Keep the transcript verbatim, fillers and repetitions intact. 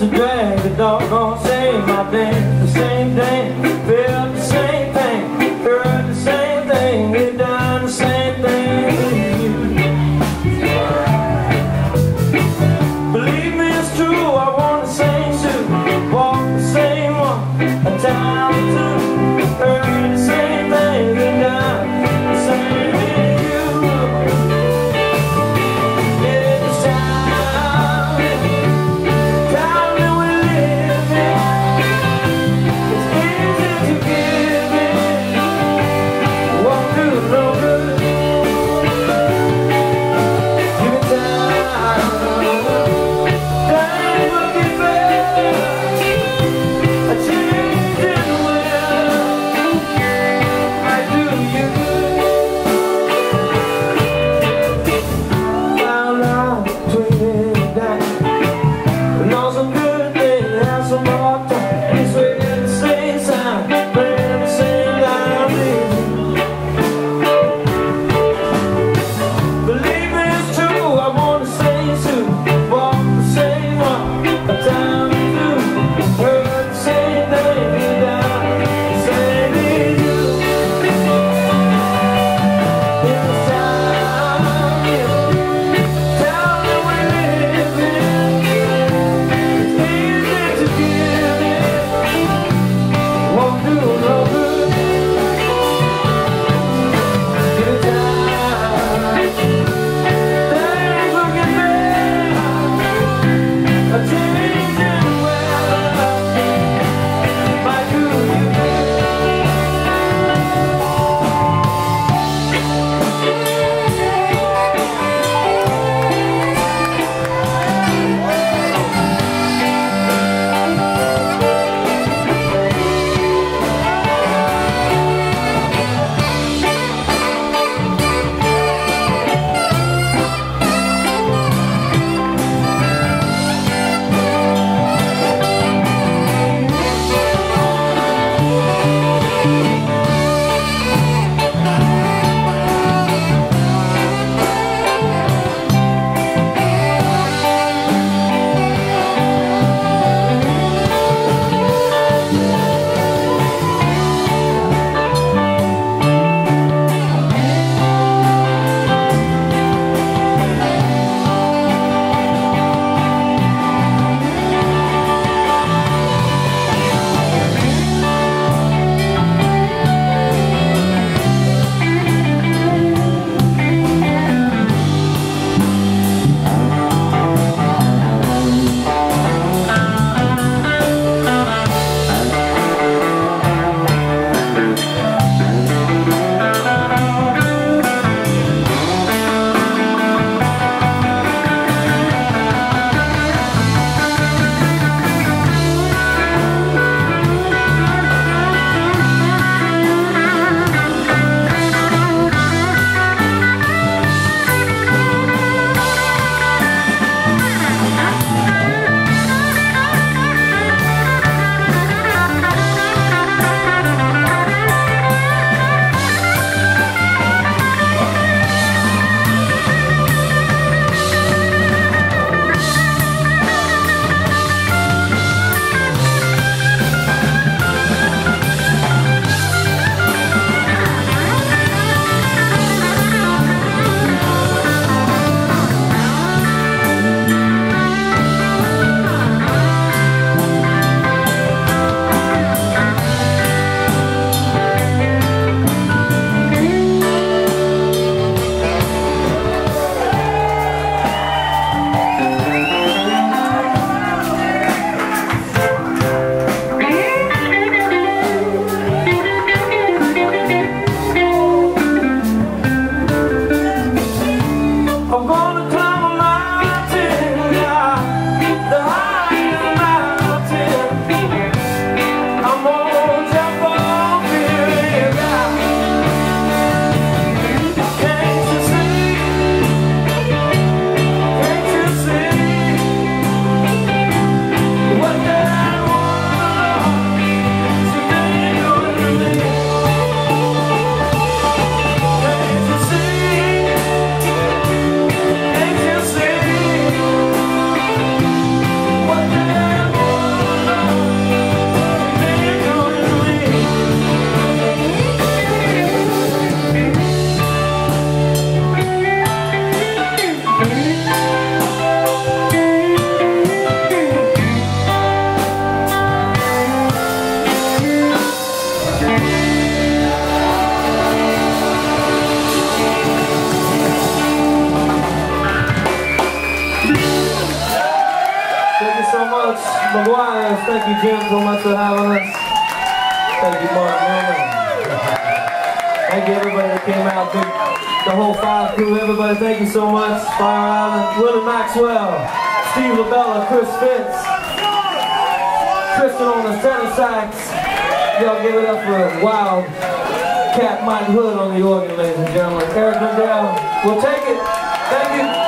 to drag the doggone same. I've been the same thing, felt the same thing, heard the same thing, we've done the same thing with you. Believe me, it's true, I want the same suit, walk the same one, a town or two, heard the same thing, we've done the same with you. Yeah, it's time, time to win. much, Maguire. Thank you, Jim, so much for having us. Thank you, Mark Newman. Thank you, everybody that came out. Big, the whole five crew, everybody, thank you so much. Fire Island, Willie Maxwell, Steve LaBella, Chris Fitz, Tristan on the tenor sax. Y'all give it up for Wild Cat Mike Hood on the organ, ladies and gentlemen. Eric Lindell, we'll take it. Thank you.